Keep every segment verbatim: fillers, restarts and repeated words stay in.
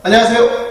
안녕하세요.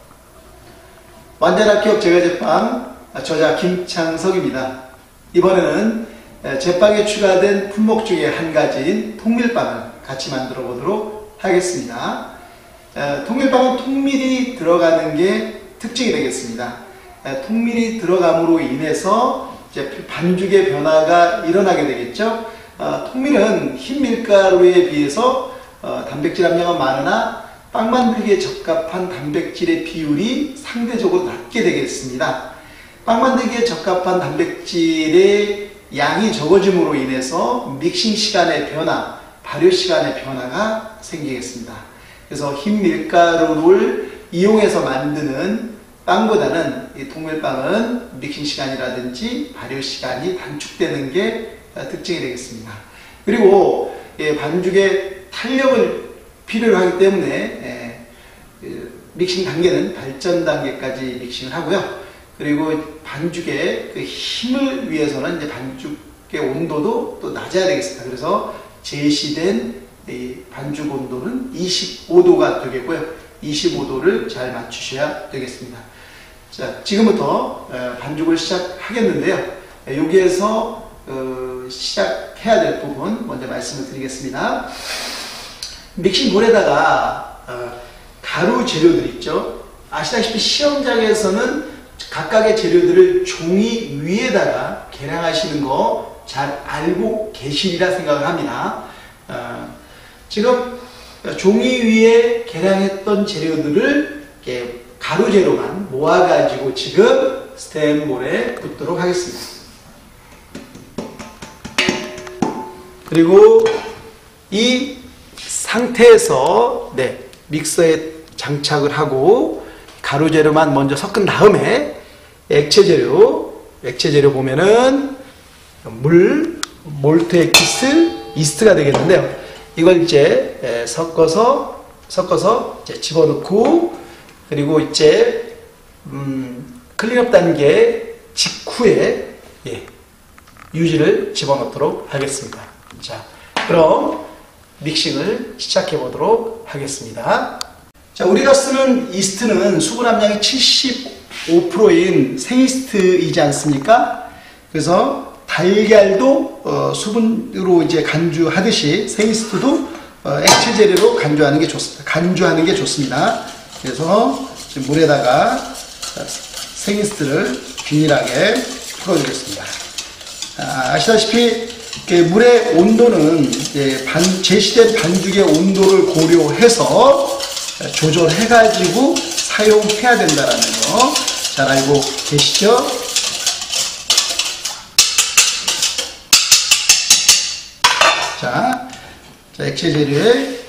완전한 기업 제과제빵 저자 김창석입니다. 이번에는 제빵에 추가된 품목 중에 한 가지인 통밀빵을 같이 만들어 보도록 하겠습니다. 통밀빵은 통밀이 들어가는 게 특징이 되겠습니다. 통밀이 들어감으로 인해서 이제 반죽의 변화가 일어나게 되겠죠. 통밀은 흰 밀가루에 비해서 단백질 함량은 많으나 빵 만들기에 적합한 단백질의 비율이 상대적으로 낮게 되겠습니다. 빵 만들기에 적합한 단백질의 양이 적어짐으로 인해서 믹싱 시간의 변화, 발효 시간의 변화가 생기겠습니다. 그래서 흰 밀가루를 이용해서 만드는 빵보다는 이 통밀빵은 믹싱 시간이라든지 발효 시간이 단축되는 게 특징이 되겠습니다. 그리고 반죽의 탄력을 필요로 하기 때문에 예, 그 믹싱 단계는 발전 단계까지 믹싱을 하고요. 그리고 반죽의 그 힘을 위해서는 이제 반죽의 온도도 또 낮아야 되겠습니다. 그래서 제시된 이 반죽 온도는 이십오 도가 되겠고요. 이십오 도를 잘 맞추셔야 되겠습니다. 자, 지금부터 반죽을 시작하겠는데요. 여기에서 어, 시작해야 될 부분 먼저 말씀을 드리겠습니다. 믹싱 볼에다가 어, 가루 재료들 있죠. 아시다시피 시험장에서는 각각의 재료들을 종이 위에다가 계량하시는 거 잘 알고 계시리라 생각을 합니다. 어, 지금 종이 위에 계량했던 재료들을 이렇게 가루 재료만 모아가지고 지금 스텐볼에 붓도록 하겠습니다. 그리고 이 상태에서 네, 믹서에 장착을 하고 가루 재료만 먼저 섞은 다음에 액체 재료, 액체 재료 보면은 물, 몰트 엑기스, 이스트가 되겠는데요. 이걸 이제 섞어서 섞어서 이제 집어넣고 그리고 이제 음, 클린업 단계 직후에 예, 유지를 집어넣도록 하겠습니다. 자, 그럼 믹싱을 시작해 보도록 하겠습니다. 자, 우리가 쓰는 이스트는 수분 함량이 칠십오 퍼센트인 생이스트이지 않습니까? 그래서 달걀도 어, 수분으로 이제 간주하듯이 생이스트도 어, 액체 재료로 간주하는 게 좋습니다. 간주하는 게 좋습니다. 그래서 지금 물에다가 생이스트를 균일하게 풀어주겠습니다. 아, 아시다시피 물의 온도는 반, 제시된 반죽의 온도를 고려해서 조절해가지고 사용해야 된다는 거 잘 알고 계시죠? 자, 자 액체 재료에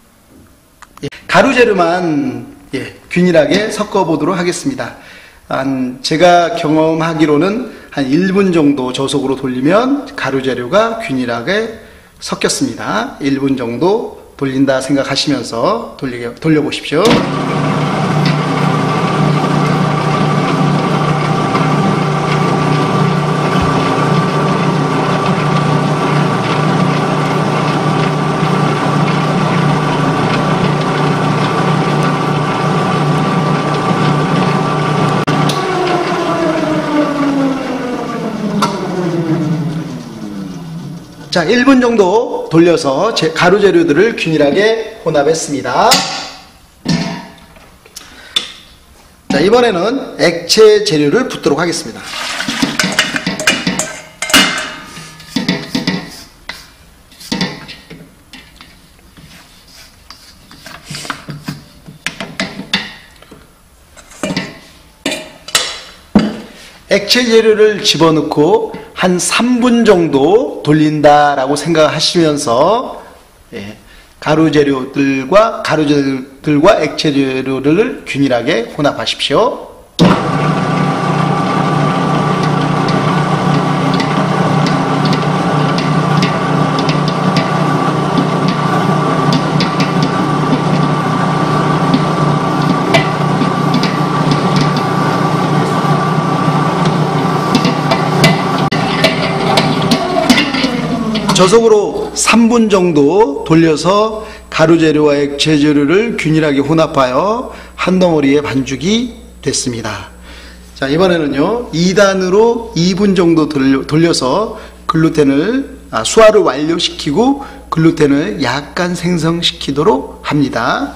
가루 재료만 예, 균일하게 섞어 보도록 하겠습니다. 한, 제가 경험하기로는 한 일 분 정도 저속으로 돌리면 가루 재료가 균일하게 섞였습니다. 일 분 정도 돌린다 생각하시면서 돌리게, 돌려보십시오. 자, 일 분 정도 돌려서 제 가루 재료들을 균일하게 혼합했습니다. 자, 이번에는 액체 재료를 붓도록 하겠습니다. 액체 재료를 집어넣고 한 삼 분 정도 돌린다라고 생각하시면서 예, 가루 재료들과 가루 재료들과 액체 재료를 균일하게 혼합하십시오. 저속으로 삼 분 정도 돌려서 가루 재료와 액체 재료를 균일하게 혼합하여 한 덩어리의 반죽이 됐습니다. 자, 이번에는요, 이 단으로 이 분 정도 돌려서 글루텐을, 아, 수화를 완료시키고 글루텐을 약간 생성시키도록 합니다.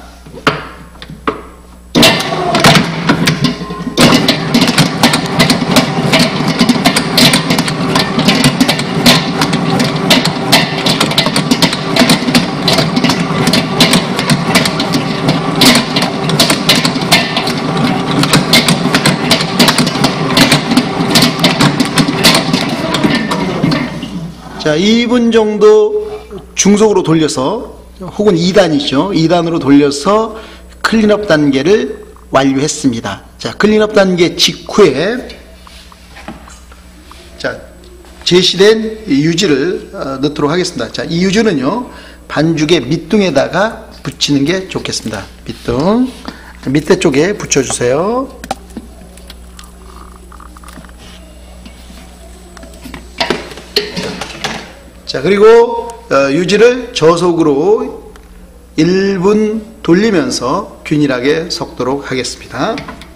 자, 이 분 정도 중속으로 돌려서, 혹은 이 단이죠. 이 단으로 돌려서 클린업 단계를 완료했습니다. 자, 클린업 단계 직후에, 자, 제시된 유지를 어, 넣도록 하겠습니다. 자, 이 유지는요, 반죽의 밑둥에다가 붙이는 게 좋겠습니다. 밑둥. 밑에 쪽에 붙여주세요. 자, 그리고 어, 유지를 저속으로 일 분 돌리면서 균일하게 섞도록 하겠습니다.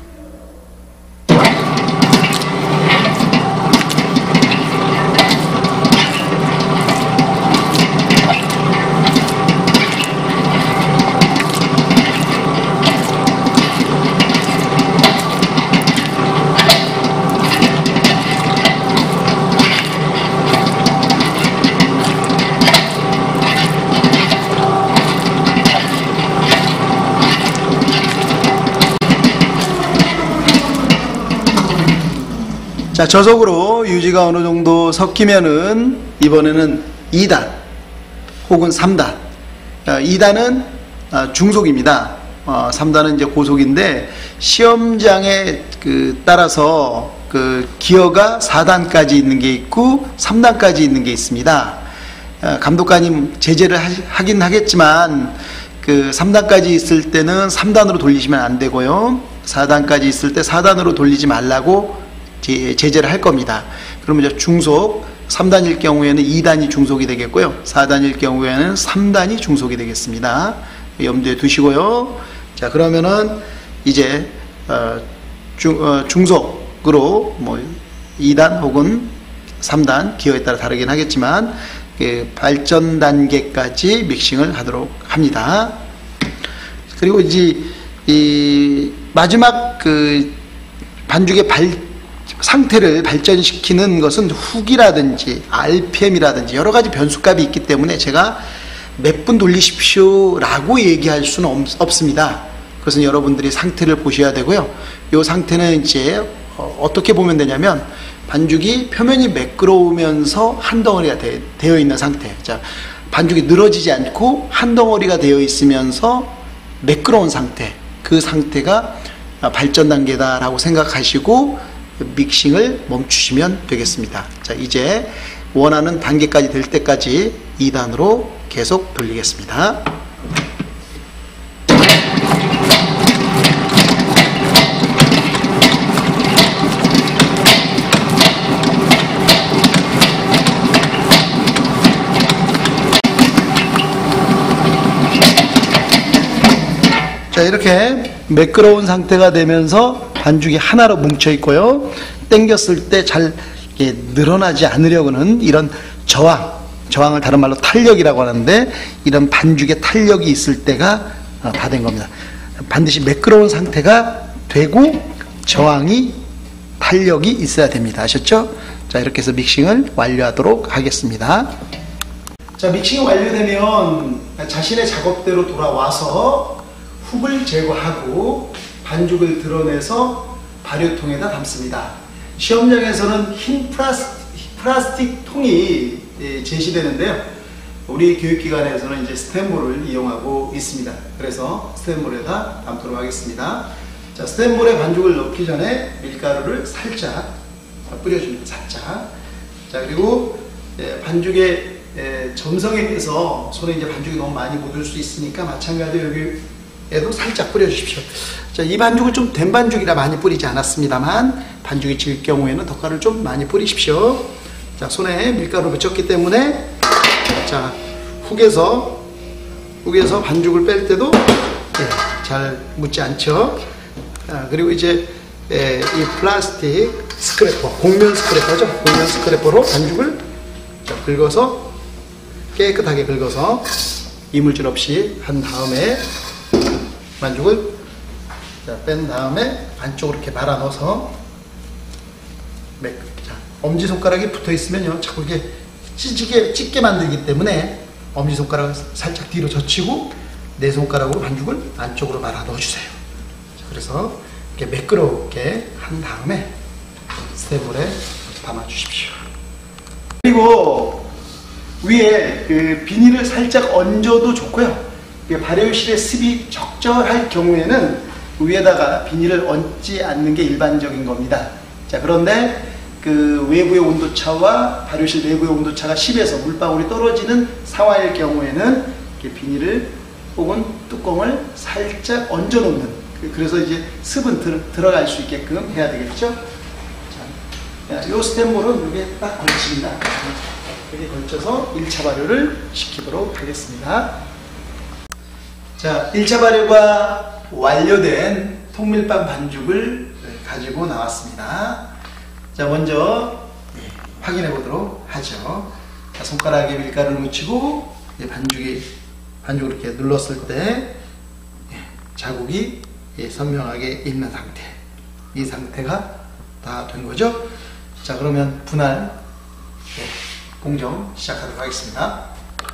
자, 저속으로 유지가 어느 정도 섞이면은 이번에는 이 단 혹은 삼 단. 이 단은 중속입니다. 삼 단은 이제 고속인데, 시험장에 그 따라서 그 기어가 사 단까지 있는 게 있고 삼 단까지 있는 게 있습니다. 감독관님 제재를 하긴 하겠지만, 그 삼 단까지 있을 때는 삼 단으로 돌리시면 안 되고요, 사 단까지 있을 때 사 단으로 돌리지 말라고 제재를 할 겁니다. 그러면 이제 중속 삼 단일 경우에는 이 단이 중속이 되겠고요, 사 단일 경우에는 삼 단이 중속이 되겠습니다. 염두에 두시고요. 자, 그러면은 이제 어, 중, 어, 중속으로 뭐 이 단 혹은 삼 단, 기호에 따라 다르긴 하겠지만 그 발전 단계까지 믹싱을 하도록 합니다. 그리고 이제 이 마지막 그 반죽의 발 상태를 발전시키는 것은 후기라든지 알피엠이라든지 여러 가지 변수값이 있기 때문에 제가 몇 분 돌리십시오 라고 얘기할 수는 없습니다. 그것은 여러분들이 상태를 보셔야 되고요. 이 상태는 이제 어떻게 보면 되냐면, 반죽이 표면이 매끄러우면서 한 덩어리가 되, 되어 있는 상태. 자, 반죽이 늘어지지 않고 한 덩어리가 되어 있으면서 매끄러운 상태, 그 상태가 발전 단계다라고 생각하시고 믹싱을 멈추시면 되겠습니다. 자, 이제 원하는 단계까지 될 때까지 이 단으로 계속 돌리겠습니다. 자, 이렇게 매끄러운 상태가 되면서 반죽이 하나로 뭉쳐 있고요, 당겼을 때 잘 늘어나지 않으려고는 이런 저항, 저항을 다른 말로 탄력이라고 하는데, 이런 반죽의 탄력이 있을 때가 다 된 겁니다. 반드시 매끄러운 상태가 되고 저항이, 탄력이 있어야 됩니다. 아셨죠? 자, 이렇게 해서 믹싱을 완료하도록 하겠습니다. 자, 믹싱이 완료되면 자신의 작업대로 돌아와서 훅을 제거하고 반죽을 드러내서 발효통에다 담습니다. 시험장에서는 흰 플라스틱, 플라스틱 통이 제시되는데요, 우리 교육기관에서는 이제 스텐볼을 이용하고 있습니다. 그래서 스텐볼에다 담도록 하겠습니다. 자, 스텐볼에 반죽을 넣기 전에 밀가루를 살짝 뿌려줍니다. 살짝. 자, 그리고 반죽의 점성에 비해서 손에 이제 반죽이 너무 많이 묻을 수 있으니까 마찬가지로 여기에도 살짝 뿌려주십시오. 자, 이 반죽을 좀 된 반죽이라 많이 뿌리지 않았습니다만, 반죽이 질 경우에는 덧가루를 좀 많이 뿌리십시오. 자, 손에 밀가루 묻혔기 때문에, 자, 훅에서 여기에서 반죽을 뺄 때도 예, 잘 묻지 않죠. 아, 그리고 이제 예, 이 플라스틱 스크래퍼, 곡면 스크래퍼죠. 곡면 스크래퍼로 반죽을 자, 긁어서 깨끗하게 긁어서 이물질 없이 한 다음에 반죽을 자, 뺀 다음에 안쪽으로 이렇게 말아 넣어서 매, 자, 엄지손가락이 붙어 있으면요 자꾸 이게 찢게, 찢게 만들기 때문에 엄지손가락을 살짝 뒤로 젖히고 네 손가락으로 반죽을 안쪽으로 말아 넣어주세요. 자, 그래서 이렇게 매끄럽게 한 다음에 스테인볼에 담아 주십시오. 그리고 위에 그 비닐을 살짝 얹어도 좋고요. 발효실의 습이 적절할 경우에는 위에다가 비닐을 얹지 않는 게 일반적인 겁니다. 자, 그런데 그 외부의 온도차와 발효실 내부의 온도차가 십에서 물방울이 떨어지는 상황일 경우에는 이렇게 비닐을 혹은 뚜껑을 살짝 얹어 놓는, 그래서 이제 습은 들, 들어갈 수 있게끔 해야 되겠죠. 자, 이 스텐볼은 이게 딱 걸칩니다. 이렇게 걸쳐서 일 차 발효를 시키도록 하겠습니다. 자, 일 차 발효가 완료된 통밀빵 반죽을 가지고 나왔습니다. 자, 먼저 예, 확인해 보도록 하죠. 자, 손가락에 밀가루를 묻히고 예, 반죽이 반죽을 이렇게 눌렀을 때 예, 자국이 예, 선명하게 있는 상태, 이 상태가 다 된 거죠. 자, 그러면 분할 예, 공정 시작하도록 하겠습니다.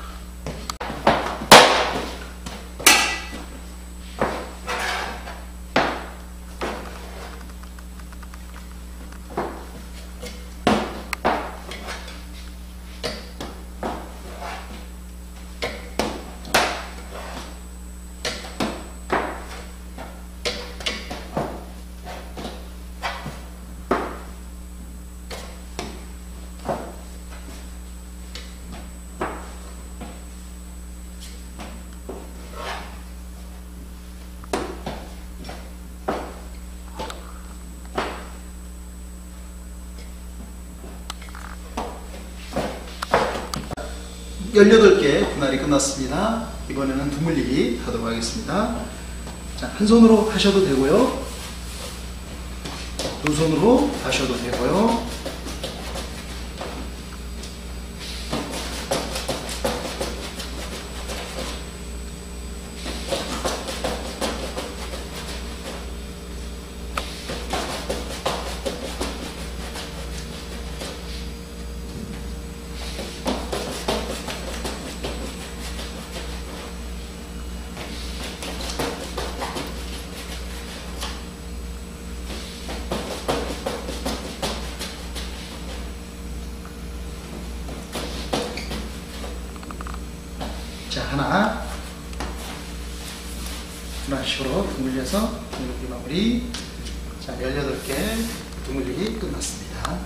열여덟 개 분할이 끝났습니다. 이번에는 두물리기 하도록 하겠습니다. 자, 한 손으로 하셔도 되고요. 두 손으로 하셔도 되고요. 자, 하나 이런 식으로 두물려서 두물리기 마무리. 자, 열여덟 개 두물리기 끝났습니다.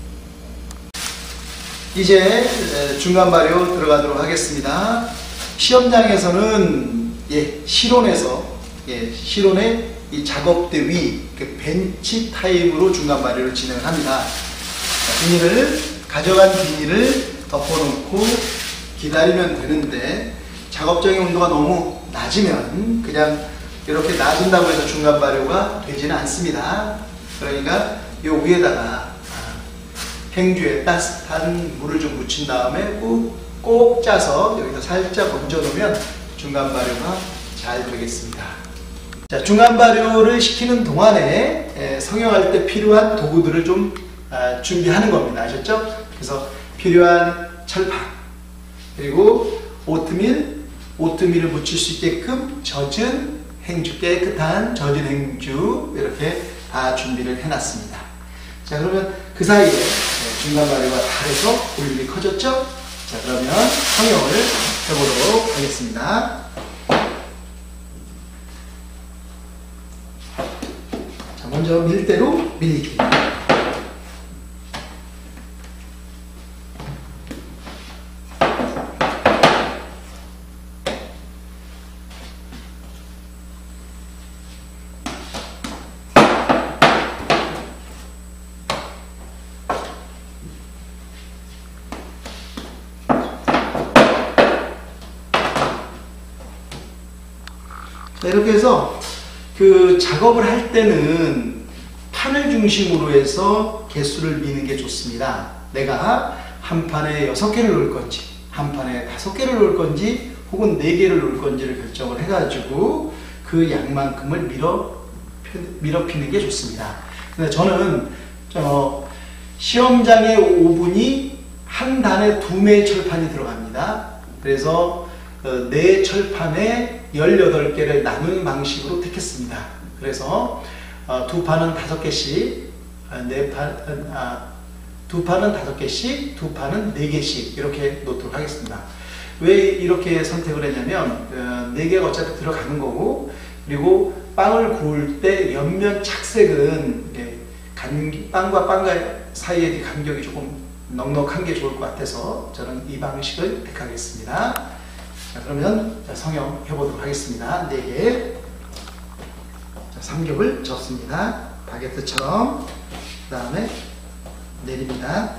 이제 중간 발효 들어가도록 하겠습니다. 시험장에서는 예, 실온에서 예, 실온의 이 작업대 위 그 벤치 타임으로 중간 발효를 진행을 합니다. 자, 비닐을 가져간 비닐을 덮어놓고 기다리면 되는데 작업장의 온도가 너무 낮으면 그냥 이렇게 놔둔다고 해서 중간 발효가 되지는 않습니다. 그러니까 이 위에다가 행주에 따뜻한 물을 좀 묻힌 다음에 꼭, 꼭 짜서 여기다 살짝 얹어 놓으면 중간 발효가 잘 되겠습니다. 자, 중간 발효를 시키는 동안에 성형할 때 필요한 도구들을 좀 준비하는 겁니다. 아셨죠? 그래서 필요한 철판, 그리고 오트밀, 오트밀을 묻힐 수 있게끔 젖은 행주, 깨끗한 젖은 행주 이렇게 다 준비를 해놨습니다. 자, 그러면 그 사이에 중간 발효가 다 해서 볼륨이 커졌죠? 자, 그러면 성형을 해보도록 하겠습니다. 자, 먼저 밀대로 밀리기. 자, 이렇게 해서 그 작업을 할 때는 판을 중심으로 해서 개수를 미는 게 좋습니다. 내가 한 판에 여섯 개를 놓을 건지, 한 판에 다섯 개를 놓을 건지, 혹은 네 개를 놓을 건지를 결정을 해가지고 그 양만큼을 밀어, 밀어 피는 게 좋습니다. 근데 저는 어, 시험장의 오븐이 한 단에 두 매의 철판이 들어갑니다. 그래서 어, 네 철판에 열여덟 개를 나눈 방식으로 택했습니다. 그래서 어, 두 판은 다섯 개씩, 아, 네 판, 아, 두 판은 다섯 개씩, 두 판은 네 개씩 이렇게 놓도록 하겠습니다. 왜 이렇게 선택을 했냐면 어, 네 개가 어차피 들어가는 거고, 그리고 빵을 구울 때 옆면 착색은 예, 간, 빵과 빵 사이의 간격이 조금 넉넉한 게 좋을 것 같아서 저는 이 방식을 택하겠습니다. 자, 그러면 성형 해보도록 하겠습니다. 네 개. 자, 삼겹을 젓습니다. 바게트처럼. 그 다음에 내립니다.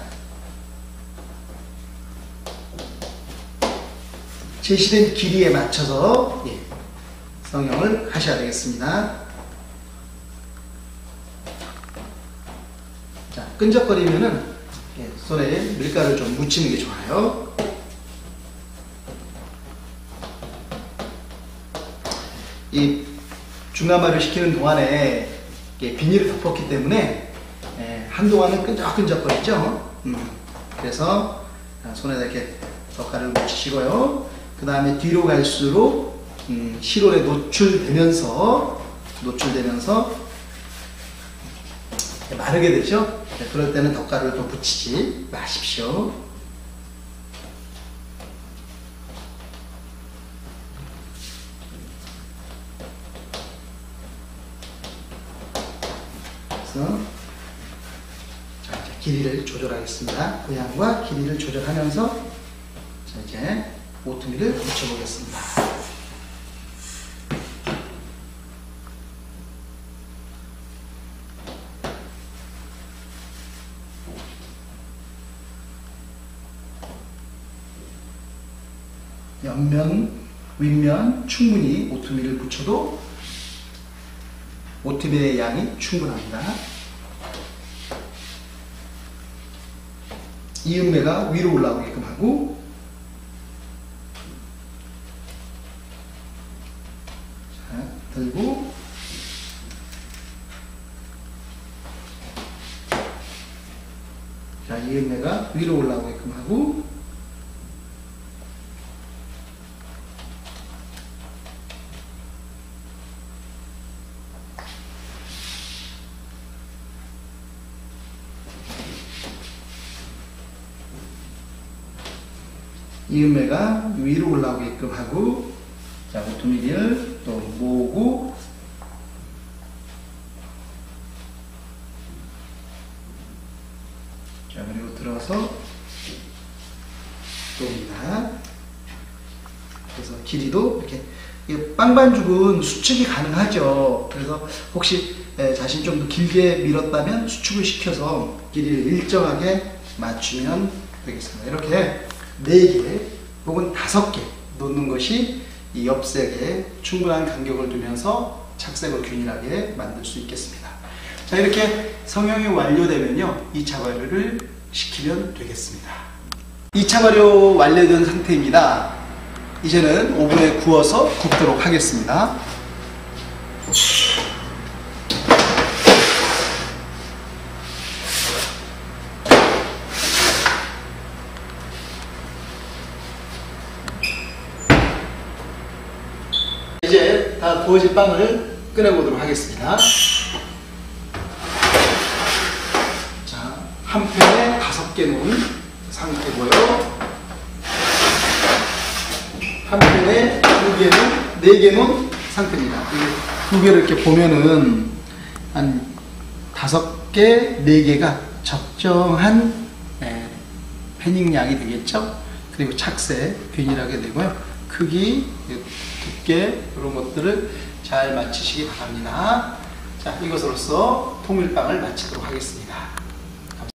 제시된 길이에 맞춰서 예, 성형을 하셔야 되겠습니다. 자, 끈적거리면은 예, 손에 밀가루를 좀 묻히는 게 좋아요. 이 중간발효 시키는 동안에 비닐을 덮었기 때문에 예, 한동안은 끈적끈적거리죠. 음, 그래서 손에다 이렇게 젓갈을 묻히시고요. 그 다음에 뒤로 갈수록 음, 실온에 노출되면서 노출되면서 마르게 되죠. 네, 그럴 때는 덧가루를 더 붙이지 마십시오. 그래서 자, 이제 길이를 조절하겠습니다. 모양과 길이를 조절하면서 자, 이제 오트밀을 붙여보겠습니다. 옆면, 윗면 충분히 오트밀을 붙여도 오트밀의 양이 충분합니다. 이음매가 위로 올라오게끔 하고, 자, 들고 자, 이음매가 위로 올라오게끔 하고, 이음매가 위로 올라오게끔 하고, 자, 오트밀을 또 모으고, 자, 그리고 들어서 또입니다. 그래서 길이도 이렇게, 빵 반죽은 수축이 가능하죠. 그래서 혹시 자신이 좀 더 길게 밀었다면 수축을 시켜서 길이를 일정하게 맞추면 되겠습니다. 이렇게 네 개 혹은 다섯 개 놓는 것이 이 옆색에 충분한 간격을 두면서 착색을 균일하게 만들 수 있겠습니다. 자, 이렇게 성형이 완료되면요, 이 차 발효를 시키면 되겠습니다. 이 차 발효 완료된 상태입니다. 이제는 오븐에 구워서 굽도록 하겠습니다. 이제 다 구워진 빵을 꺼내보도록 하겠습니다. 자, 한 팬에 다섯 개 놓은 상태고요. 한 팬에 두 개는, 네 개 놓은 상태입니다. 두 개를 이렇게 보면은 한 다섯 개, 네 개가 적정한 네, 패닝 양이 되겠죠. 그리고 착색 균일하게 되고요. 크기, 두께 이런 것들을 잘 맞추시기 바랍니다. 자, 이것으로써 통밀빵을 마치도록 하겠습니다.